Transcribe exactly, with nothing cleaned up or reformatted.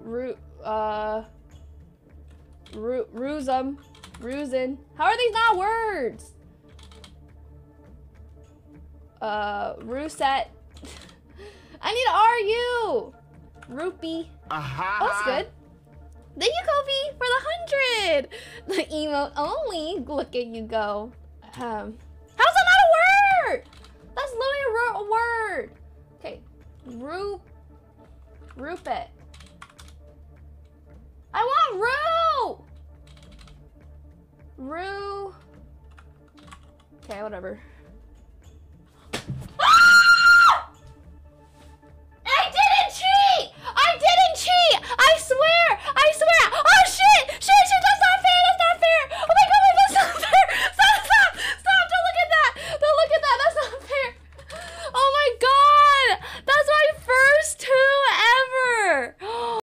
Ru uh Ru Rusum. Rusin. How are these not words? Uh Ruset. I need R U. Rupee. Aha. Oh, that's good. Thank you, Kofi, for the hundred. The emote only. Look at you go. Um, how's that not a word? That's literally a, a word. Okay, Ru, Rupet. I want Ru. Ru. Okay, whatever.